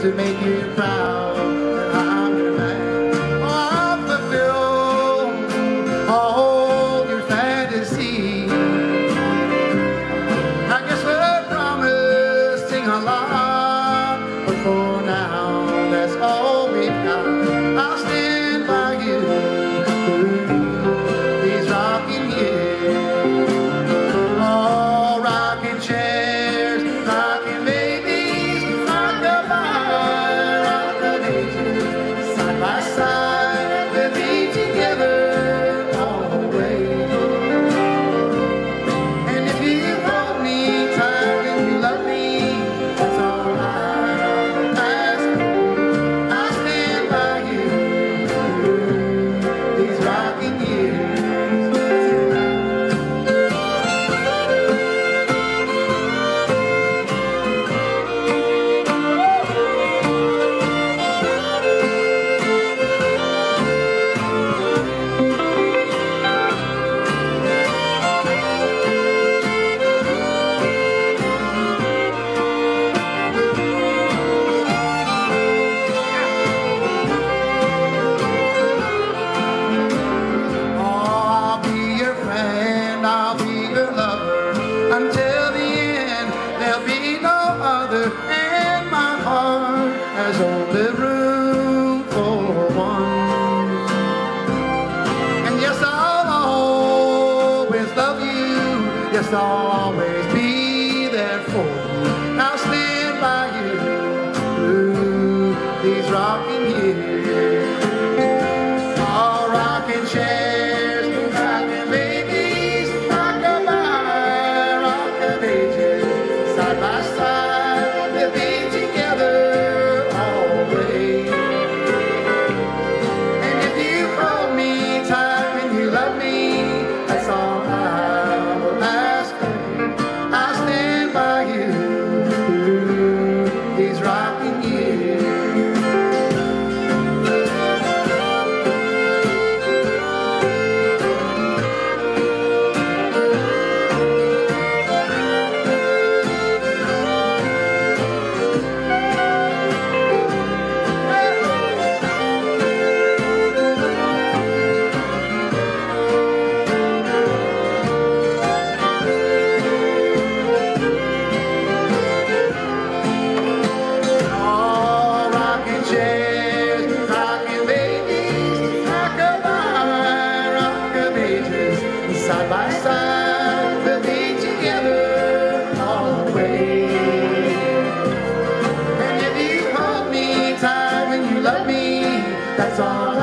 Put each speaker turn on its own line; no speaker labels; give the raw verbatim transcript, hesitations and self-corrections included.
to make you proud. And I'm your man. Oh, I'll fulfill all your fantasies. I guess we're promising a lot, but for now, that's all we got. I'll stand by you through these rocking years. Oh, rocking chairs, rocking babies, rock-a-bye, rock-a-daisies, side by side, we'll be together all the way. And if you hold me tight and you love me, that's all I ask. I'll stand by you through these rocking years. I'll be your friend, I'll be your lover. Until the end, there'll be no other. And my heart has only room for one. And yes, I'll always love you. Yes, I'll always be there for you. I'll stand by you through these rocking years. All rocking chairs, rocking babies, rock-a-bye, rock-a-daisies, side by side, we'll be together always. And if you hold me tight and you love me, that's all I will ask of you. I'll stand by you through these rocking years. All rocking chairs, rocking babies, rock-a-bye, rock-a-daisies, side by side, we'll be together always. And if you hold me tight when you love me, that's all